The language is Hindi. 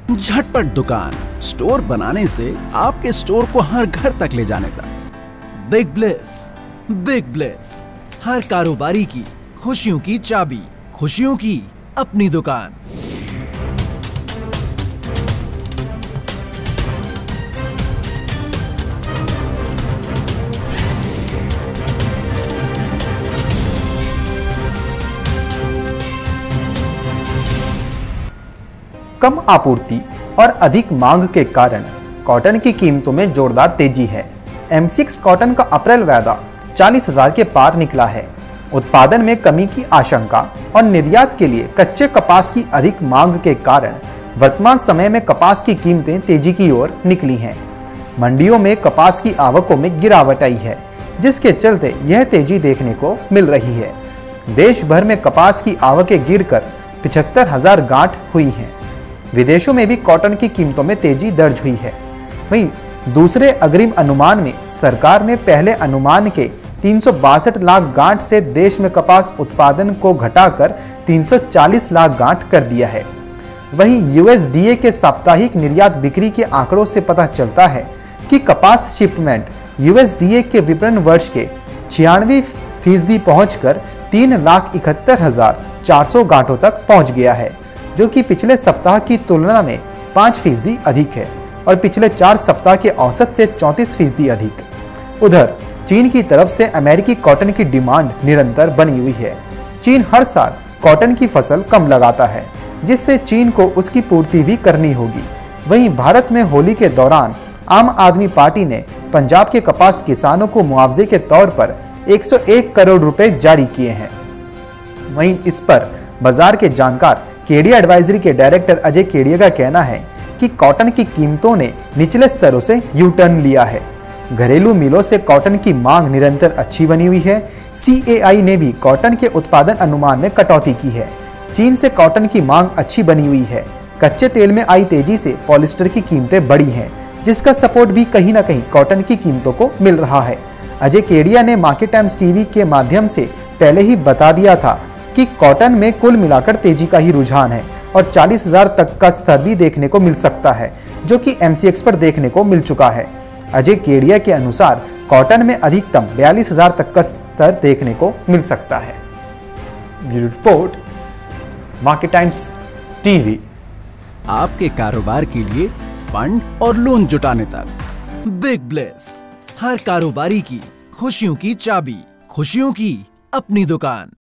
झटपट दुकान, स्टोर बनाने से आपके स्टोर को हर घर तक ले जाने तक। बिग ब्लेस, हर कारोबारी की खुशियों की चाबी, खुशियों की अपनी दुकान। कम आपूर्ति और अधिक मांग के कारण कॉटन की कीमतों में जोरदार तेजी है। M6 कॉटन का अप्रैल वायदा 40,000 के पार निकला है। उत्पादन में कमी की आशंका और निर्यात के लिए कच्चे कपास की अधिक मांग के कारण वर्तमान समय में कपास की कीमतें तेजी की ओर निकली हैं। मंडियों में कपास की आवकों में गिरावट आई है, जिसके चलते यह तेजी देखने को मिल रही है। देश भर में कपास की आवकें गिरकर 75,000 गांठ हुई हैं। विदेशों में भी कॉटन की कीमतों में तेजी दर्ज हुई है। वहीं दूसरे अग्रिम अनुमान में सरकार ने पहले अनुमान के 362 लाख गांठ से देश में कपास उत्पादन को घटाकर 340 लाख गांठ कर दिया है। वहीं USDA के साप्ताहिक निर्यात बिक्री के आंकड़ों से पता चलता है कि कपास शिपमेंट USDA के विपणन वर्ष के 96% पहुंचकर 3,71,400 गांठों तक पहुंच गया है, जो कि पिछले सप्ताह की तुलना में 5% अधिक है और पिछले 4 सप्ताह के औसत से 34% अधिक। उधर चीन की तरफ से अमेरिकी कॉटन की डिमांड निरंतर बनी हुई है। चीन हर साल कॉटन की फसल कम लगाता है, जिससे चीन को उसकी पूर्ति भी करनी होगी। वहीं भारत में होली के दौरान आम आदमी पार्टी ने पंजाब के कपास किसानों को मुआवजे के तौर पर 101 करोड़ रुपए जारी किए हैं। वहीं इस पर बाजार के जानकार केडिया एडवाइजरी के डायरेक्टर अजय केडिया का कहना है कि कॉटन की कीमतों ने निचले स्तरों से यू टर्न लिया है। घरेलू मिलों से कॉटन की मांग निरंतर अच्छी बनी हुई है। CAI ने भी कॉटन के उत्पादन अनुमान में कटौती की है। चीन से कॉटन की मांग अच्छी बनी हुई है। कच्चे तेल में आई तेजी से पॉलिस्टर की कीमतें बढ़ी हैं, जिसका सपोर्ट भी कहीं ना कहीं कॉटन की कीमतों को मिल रहा है। अजय केडिया ने मार्केट टाइम्स टीवी के माध्यम से पहले ही बता दिया था कि कॉटन में कुल मिलाकर तेजी का ही रुझान है और 40,000 तक का स्तर भी देखने को मिल सकता है, जो कि MCX पर देखने को मिल चुका है। अजय केडिया के अनुसार कॉटन में अधिकतम 42,000 तक का स्तर देखने को मिल सकता है। Bureau report, market times TV. आपके कारोबार के लिए फंड और लोन जुटाने तक। बिग ब्लेस, हर कारोबारी की खुशियों की चाबी, खुशियों की अपनी दुकान।